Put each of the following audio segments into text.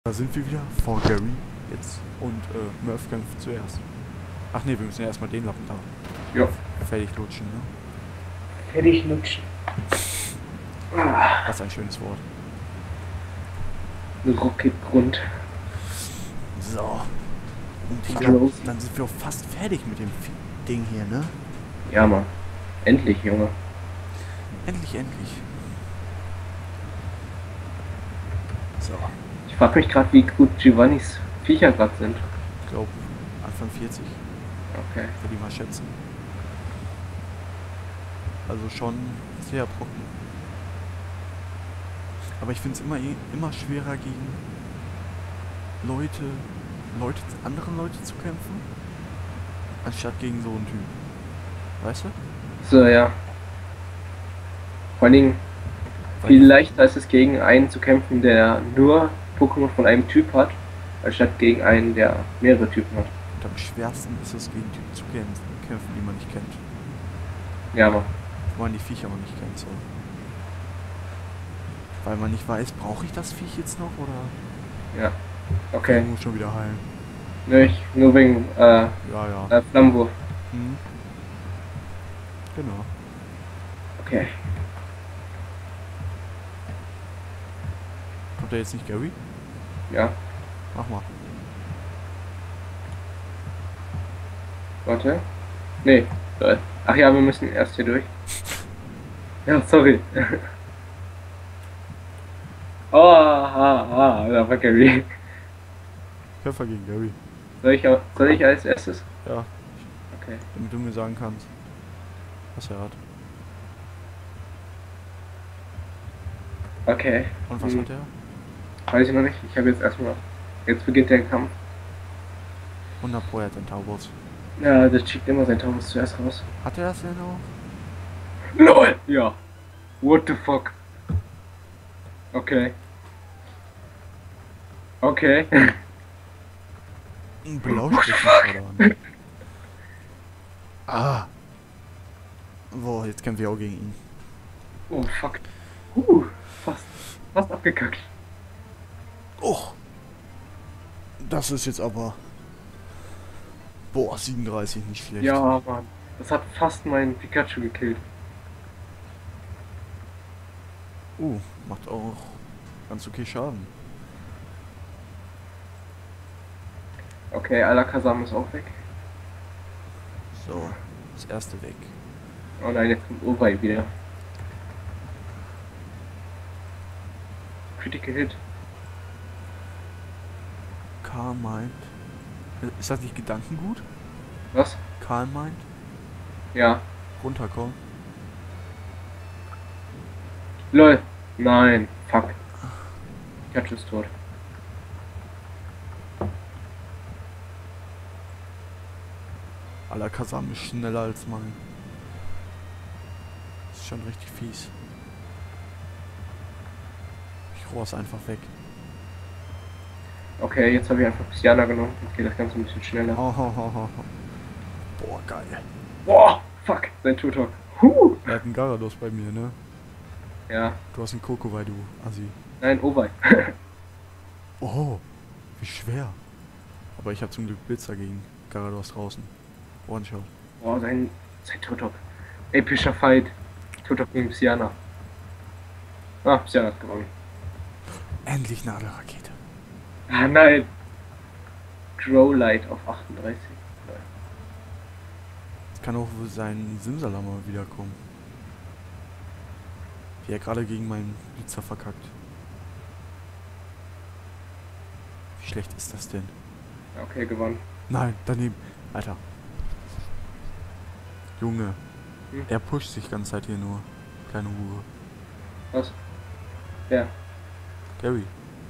Da sind wir wieder vor Gary jetzt und Murph kämpft zuerst. Ach ne, wir müssen ja erstmal den Lappen da Ja. fertig lutschen, ne? Fertig lutschen. Was ein schönes Wort. Rocketgrund. So. Und ich glaube, dann sind wir auch fast fertig mit dem Ding hier, ne? Ja, Mann. Endlich, Junge. Endlich, endlich. So. Ich frage mich gerade, wie gut Giovannis Viecher gerade sind. Ich glaube, Anfang 40. Okay. Würde ich mal schätzen. Also schon sehr trocken. Aber ich finde es immer schwerer gegen anderen Leute zu kämpfen, anstatt gegen so einen Typ. Weißt du? So, ja. Vor allen Dingen, viel leichter ist es gegen einen zu kämpfen, der nur Pokémon von einem Typ hat, anstatt gegen einen, der mehrere Typen hat. Und am schwersten ist es, gegen Typen zu kämpfen, die man nicht kennt. Ja, Mann. Wo man die Viecher aber nicht kennt, so. Weil man nicht weiß, brauche ich das Viech jetzt noch, oder? Ja. Okay. Ich muss schon wieder heilen. Nicht, nur wegen, Ja. Flammenwurf. Mhm. Genau. Okay. Kommt da jetzt nicht Gary? Ja. Mach mal. Warte. Nee. Ach ja, wir müssen erst hier durch. Ja, sorry. Oh, da war Gary. Kämpfer gegen Gary. Soll ich als erstes? Ja. Okay. Damit du mir sagen kannst, was er hat. Okay. Und was hat er? Weiß ich noch nicht. Ich habe jetzt erstmal. Jetzt beginnt der Kampf. 100 Pro, er hat einen Taubos. Ja, der schickt immer sein Taubos zuerst raus. Hat er das denn auch? LOL! Ja. What the fuck? Okay. Okay. Ein Blaustrich. Ah. Boah, jetzt kämpfen wir auch gegen ihn. Oh fuck. Fast abgekackt. Oh. Das ist jetzt aber... Boah, 37, nicht schlecht. Ja, Mann. Das hat fast meinen Pikachu gekillt. Macht auch ganz okay Schaden. Okay, Alakazam ist auch weg. So, das erste weg. Oh nein, jetzt kommt Owei wieder. Critical Hit. Karl meint... Ist das nicht Gedankengut? Was? Karl meint? Ja. Runterkommen. LOL. Nein. Fuck. Pikachu ist tot. Alakazam ist schneller als mein. Das ist schon richtig fies. Ich rohr es einfach weg. Okay, jetzt habe ich einfach Psyana genommen. Jetzt geht das Ganze ein bisschen schneller. Boah, geil. Boah, fuck, sein Tutok. Er hat einen Gyarados bei mir, ne? Ja. Du hast einen Kokowai, du Assi. Nein, Owei. Oh, wie schwer. Aber ich habe zum Glück Blitzer gegen Gyarados draußen. One-Shot. Boah, sein Tutok. Epischer Fight. Tutok gegen Psyana. Ah, Psyana hat gewonnen. Endlich Nadelrakete. Ah, nein. Growlite auf 38. Jetzt kann auch sein Simsalama wiederkommen. Wie er gerade gegen meinen Blitzer verkackt. Wie schlecht ist das denn? Okay, gewonnen. Nein, daneben. Alter. Junge. Hm? Er pusht sich die ganze Zeit hier nur. Kleine Hure. Was? Ja. Gary.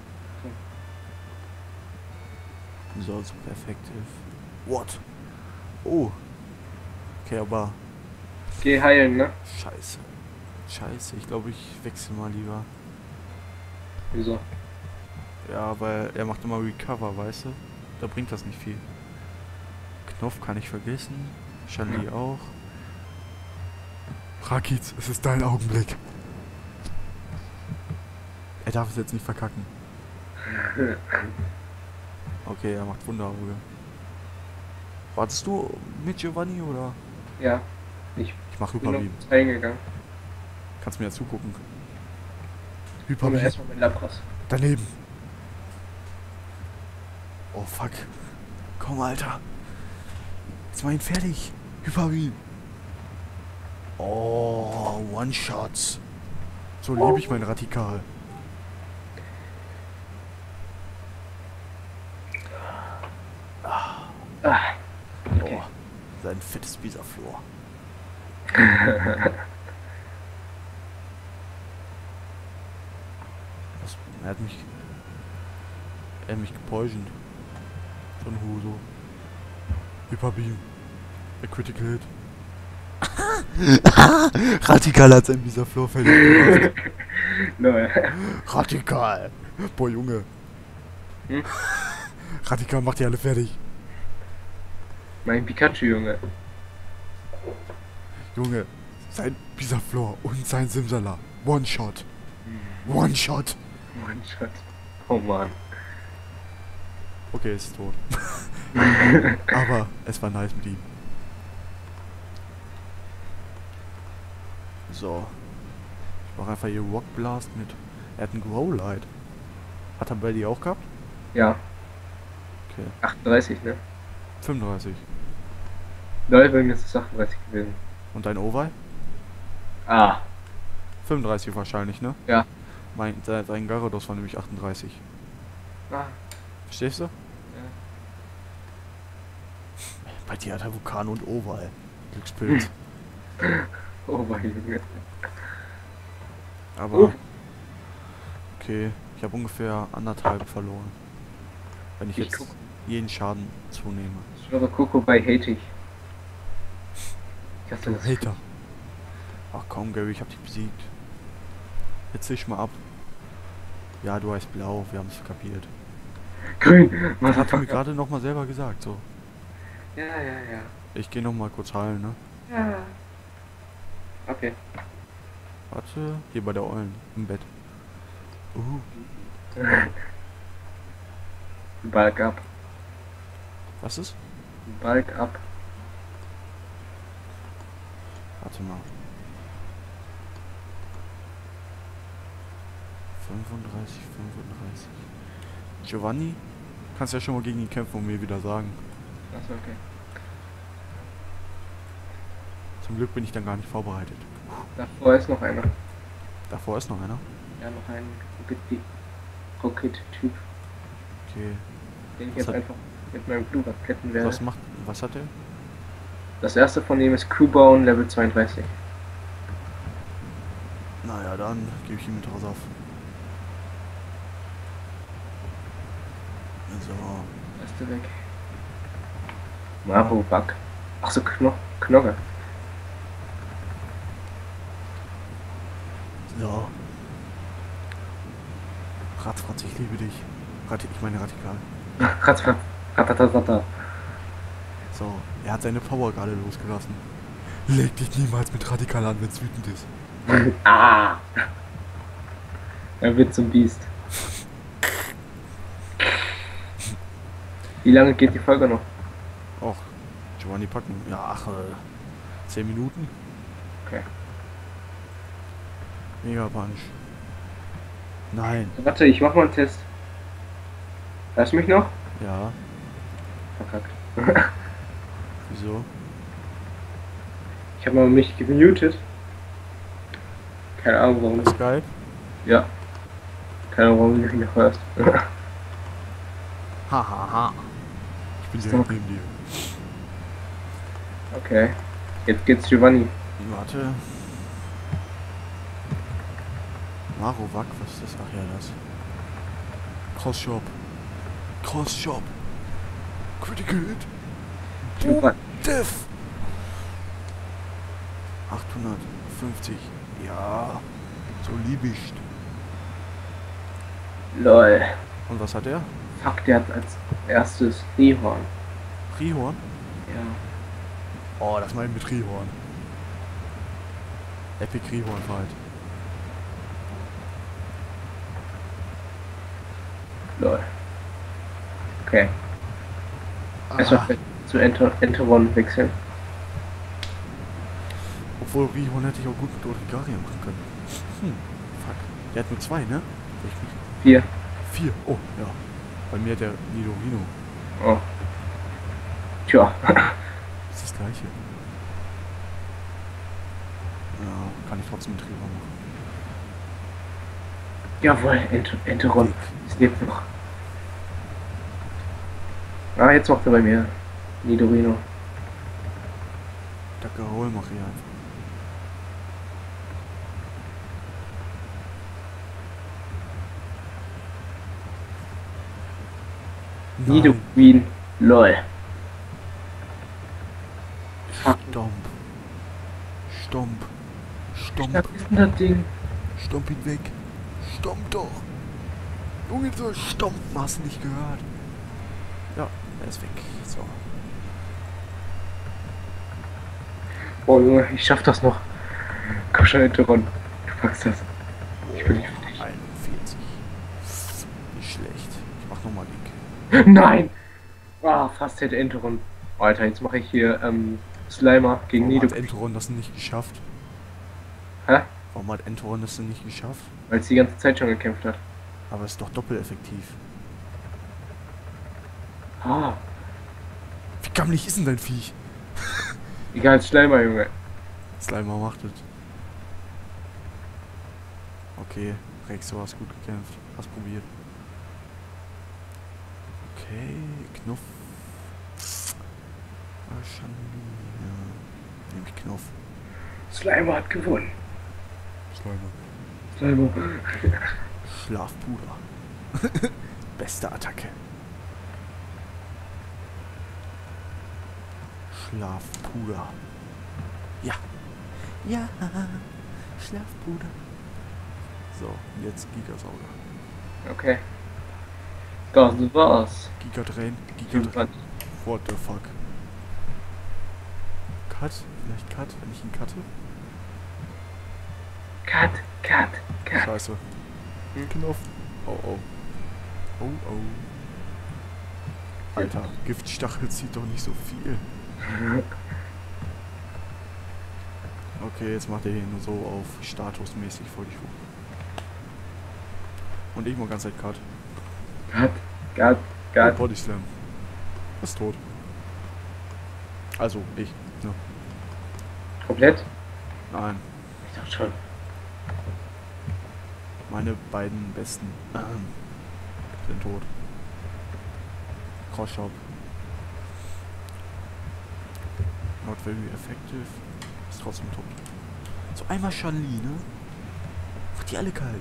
So, super effektiv. What? Oh. Okay, aber... Geh heilen, ne? Scheiße. Scheiße, ich glaube, ich wechsle mal lieber. Wieso? Ja, weil er macht immer Recover, weißt du? Da bringt das nicht viel. Knopf kann ich vergessen. Charlie auch. Rakiz, es ist dein Augenblick. Er darf es jetzt nicht verkacken. Okay, er macht Wunderauge. Wartest du mit Giovanni oder? Ja, ich Ich mach bin noch Hyperbeam. kurz reingegangen. Kannst mir ja zugucken. Und Hyperbeam. erstmal mit Lapras. Daneben. Oh fuck. Komm, Alter. Jetzt mach ihn fertig. Hyperbeam. Oh, One-Shots. So liebe ich mein Radikal. Ah, okay. Oh, sein fettes Bisaflor. Er hat mich gepoisoned. Von Huso. Hyperbeam. A Critical Hit. Radikal hat sein Bisaflor fertig gemacht. Lol. Radikal. Boah, Junge. Hm? Radikal macht die alle fertig. Mein Pikachu, Junge. Junge, sein Bisaflor und sein Simsala. One-Shot. One-Shot. One-Shot. Oh Mann. Okay, ist tot. Aber es war nice mit ihm. So. Ich mach einfach hier Rock Blast mit. Er hat einen Growlite. Hat er bei dir auch gehabt? Ja. Okay. 38, ne? 35. Lol, bei mir ist es 38 gewesen. Und dein Oval? Ah. 35 wahrscheinlich, ne? Ja. Dein Gyarados war nämlich 38. Ah. Verstehst du? Ja. Bei dir hat er Vulkan und Oval. Glückspilz. Oh mein Junge. Aber. Okay, ich habe ungefähr 1,5 verloren. Wenn ich jetzt jeden Schaden zunehme. Ich schwöre, Coco bei hate ich. Ich hasse Du das. Hater. Ach komm, Gary, ich hab dich besiegt. Jetzt zisch mal ab. Ja, du heißt blau, wir haben es kapiert. Grün. Das hat er mir gerade nochmal selber gesagt, so. Ja, ja, ja. Ich gehe nochmal kurz heilen, ne? Ja. Okay. Warte, hier bei der Eulen, im Bett. Bulk up. Was ist? Bulk up. Warte mal. 35, 35. Giovanni? Kannst ja schon mal gegen ihn kämpfen und mir wieder sagen. Achso, okay. Zum Glück bin ich dann gar nicht vorbereitet. Davor ist noch einer. Davor ist noch einer. Ja, noch ein Rocket-Typ, Okay. den ich Was jetzt hat- einfach mit meinem Blue retten werde. Was hat er? Das erste von ihm ist Cubone Level 32. Naja, dann gebe ich ihm mit raus auf. So. Erste weg. Marowak. Ach so, Knogge. So. Ratzfratz, ich liebe dich. Ich meine Radikal. Ratzfatz. Ratatatata. So, er hat seine Power gerade losgelassen. Leg dich niemals mit Radikal an, wenn es wütend ist. Ah! Er wird zum Biest. Wie lange geht die Folge noch? Och, Giovanni packen. Ja, 10 Minuten. Okay. Mega Punch. Nein. Warte, ich mach mal einen Test. Hörst du mich noch? Ja, Verkackt. wieso? Ich habe mal mich gemutet. Keine Ahnung warum. Skype? Ja. Keine Ahnung warum du mich nicht hörst. Hahaha. Ich bin direkt neben dir. Okay. Jetzt geht's Giovanni. Warte. Marowak, was ist das? Ach ja, das. Cross-Shop. Cross-Shop. Critical Hit. Giovanni. Def. 850. Ja. So liebicht. Lol. Und was hat er? Fuck, der hat als erstes Rihorn. Rihorn? Ja. Oh, das meine ich mit Rihorn. Epic Rihorn Fight. Lol. Okay. Ah, Erstmal zu Enteron wechseln. obwohl Rihorn hätte ich auch gut mit Origaria machen können. Fuck. Der hat nur 2, ne? Richtig. 4. 4. Oh, ja. Bei mir der Nidorino. Oh. Tja. Das ist das gleiche. Ja, kann ich trotzdem mit Rihorn machen. Jawohl, Enteron. Es lebt noch. Ah, jetzt macht er bei mir. Nidorino. Dackerhol mach ich einfach. Nidoqueen. Lol. Fuck. Stomp. Stomp. Stomp. Was ist denn das Ding? Stomp ihn weg. Stomp doch. Junge, so stompen, hast du nicht gehört? Ja, er ist weg. So. Oh Junge, ich schaff das noch. Komm schon, Enteron. Du packst das. Ich bin nicht fertig. 41. Nicht schlecht. Ich mach nochmal Link. Nein! Ah, fast hätte Enteron. Alter, jetzt mache ich hier Slimer gegen Warum hat Nidoqueen. Enteron das nicht geschafft? Hä? Warum hat Enteron das denn nicht geschafft? Weil es die ganze Zeit schon gekämpft hat. Aber es ist doch doppeleffektiv. Ah, Wie gammelig ist denn dein Viech? egal, Slimer, Junge. Slimer macht es. Okay, Rex, du hast gut gekämpft. Hast probiert. Okay, Knuff. Wahrscheinlich. Ja. Nehme ich Knuff. Slimer hat gewonnen. Slimer. Slimer. Schlafpuder. Beste Attacke. Schlafpuder. Ja. Ja. Schlafpuder. So, jetzt Gigasauger. Okay. Das war's. Gigadrain. Fünf Gigadrain. Band. What the fuck? Cut? Vielleicht Cut, wenn ich ihn cutte? Cut, cut, cut. Scheiße. Knopf. Oh oh. Oh oh. Alter, Giftstachel zieht doch nicht so viel. Okay, jetzt macht er hier nur so auf statusmäßig vor dich hoch. Und ich mal ganz Zeit Cut. Cut, cut, Oh, cut. Body Slam. Ist tot. Also, ich. Ja. Komplett? Nein. Ich dachte schon. Meine beiden besten sind tot. Cross-Shop. Not very effective. Ist trotzdem tot. So einmal Shanli, ne? Macht die alle kalt.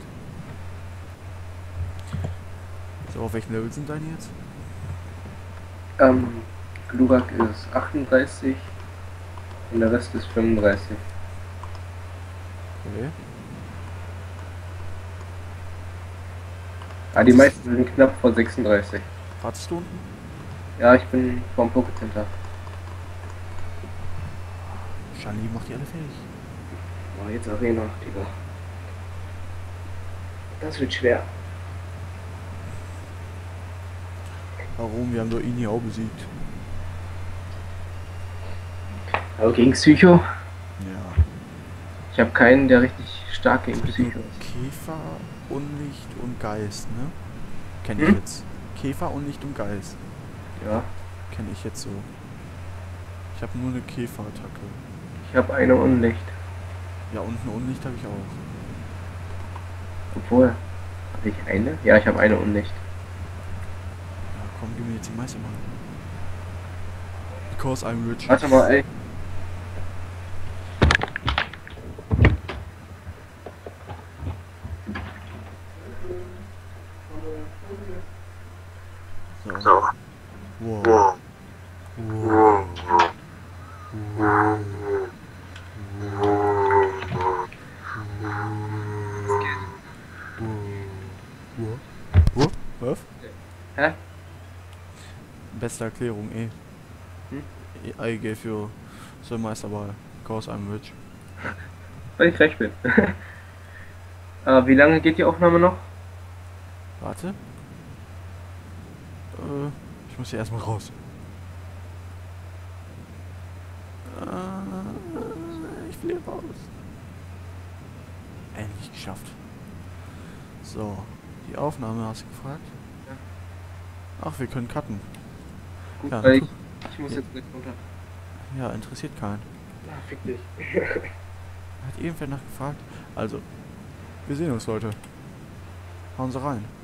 So, auf welchem Level sind deine jetzt? Glurak ist 38 und der Rest ist 35. Okay. Ah, die meisten sind knapp vor 36. Wartest du unten? Ja, ich bin vom Pokécenter. Shanli macht die alle fertig. Oh, jetzt Arena, Digga. Das wird schwer. Warum? Wir haben doch ihn hier auch besiegt. Aber gegen Psycho? Ja. Ich habe keinen, der richtig stark gegen Es gibt nur Psycho ist. Käfer, Unlicht und Geist, ne? Kenn ich jetzt. Käfer, Unlicht und Geist. Ja, Kenne ich jetzt so. Ich habe nur eine Käferattacke. ich habe eine Unlicht. Ja, und ein Unlicht habe ich auch. Obwohl, habe ich eine? Ja, ich habe eine Unlicht. Ja, komm, gib mir jetzt die Meister mal. Because I'm rich. Warte mal, ey. So. Wow. Wow. Was? Hä? Beste Erklärung, eh. I gave you the Meisterball. Because I'm rich. Weil ich recht bin. Wie lange geht die Aufnahme noch? Warte. Ich muss hier erstmal raus. Ich will hier raus. Endlich geschafft. So, die Aufnahme hast du gefragt? Ja. Ach, wir können cutten. Gut, Ja, weil ich muss jetzt gleich runter. ja, interessiert keinen. Ah, fick dich. Hat irgendwer nachgefragt? Also, wir sehen uns, Leute. Hauen Sie rein.